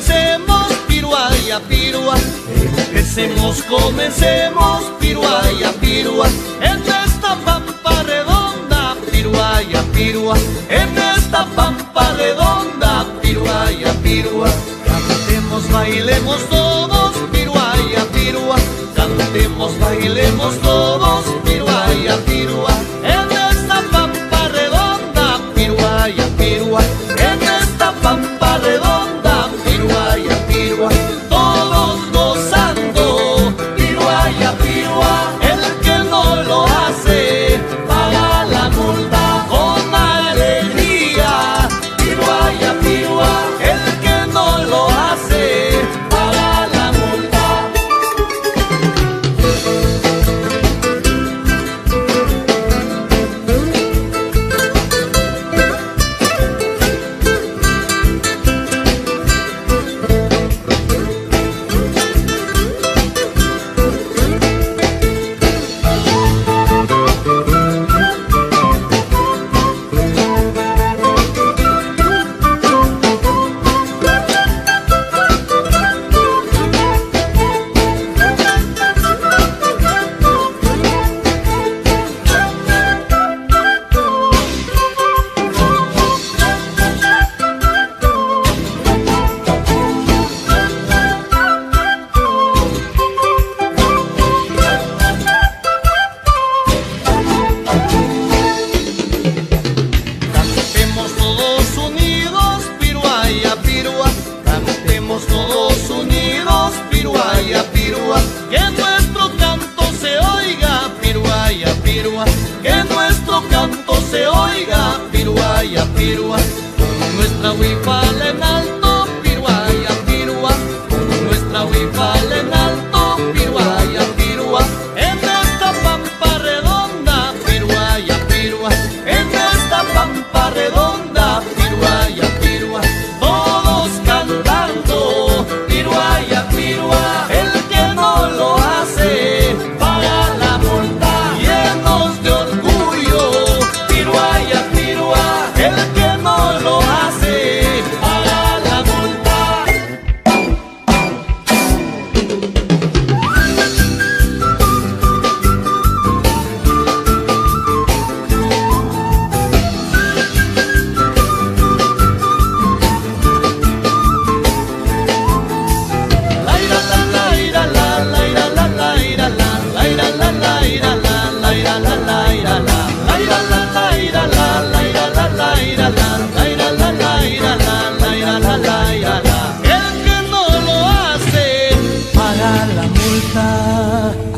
comencemos, pirua y a pirua. Comencemos, pirua y a pirua. En esta pampa redonda, pirua y a pirua. En esta pampa redonda, pirua y a pirua. Cantemos, bailemos todos, pirua y a pirua. Cantemos, bailemos todos, pirua y a pirua. En esta pampa redonda, pirua y a pirua. En esta pampa redonda, pirua y a pirua. Todos gozando, pirua y a pirua. El que no lo hace, paga la multa con alegría, pirua y a pirua. El que no lo hace, paga la multa. Cantemos todos unidos, pirua y a pirua. Que nuestro canto se oiga, pirua y a pirua. Que nuestro canto se oiga, pirua y a pirua. Con nuestra huipala en alto, pirua y a pirua. Con nuestra huipala en alto, pirua y a pirua. En esta pampa redonda, pirua y a pirua. En esta pampa redonda, pirua y a pirua. Todos cantando, pirua y a pirua. El que no lo hace, paga la multa. Llenos de orgullo, pirua y a pirua. El que no lo hace, paga la multa. El que no lo hace, paga la multa.